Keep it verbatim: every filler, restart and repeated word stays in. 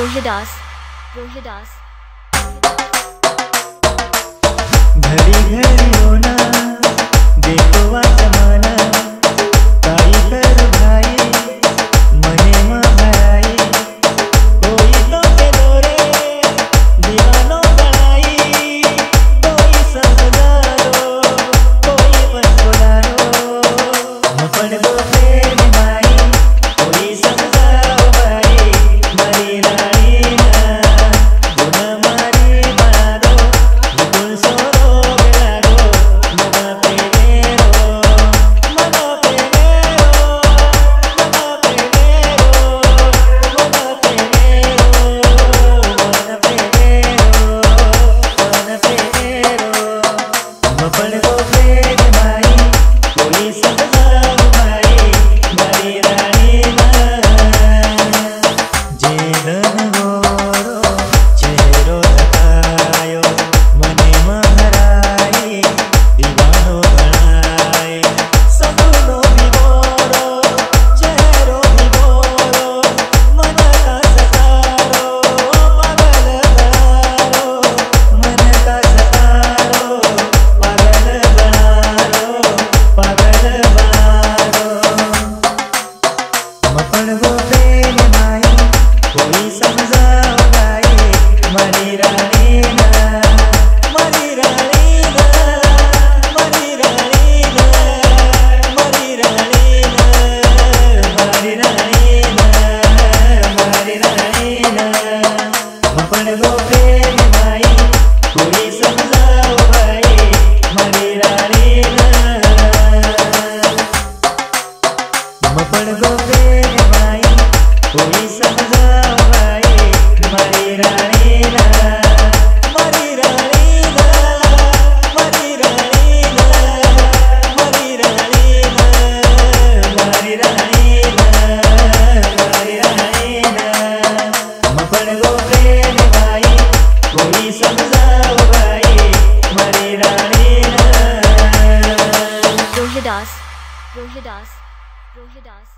रोहिदास रोहिदास घड़ी घड़ी होना देखो आसमाना ताई कर भाई मने महाई कोई तो के दोरे दीवानो बनाई कोई समझारो कोई बसोलारो मपन को प्रेम माई कोई समझाओ भाई मरी रानी ना गुण मारी बारो गुण सोरो बेलारो मना पेरो मना पेरो मना पेरो मना पेरो मना पेरो मना पेरो मपन को प्रेम माई कोई समझाओ भाई मरी रानी ना जेदन गोरो चेहरो धकायो मने महराई दीवानो बनाए सगुनो विभोरो चेहरो विभोरो मन का सतारो पागल बनारो मन का सतारो पागल बनारो पागल बनारो मपन को प्रेम माई कोई समझाओ भाई मरी रानी ना मरी रानी ना मरी रानी ना मरी रानी ना मरी रानी ना मरी रानी ना मपन को प्रेम माई कोई समझाओ भाई मरी रानी ना मपन को प्रेम माई कोई समझाओ भाई मरी रानी ना मरी रानी ना मरी रानी ना मरी रानी ना मरी रानी ना मरी रानी ना मपन को प्रेम भाई कोई समझाओ भाई मरी रानी ना रोहिदास रोहिदास रोहिदास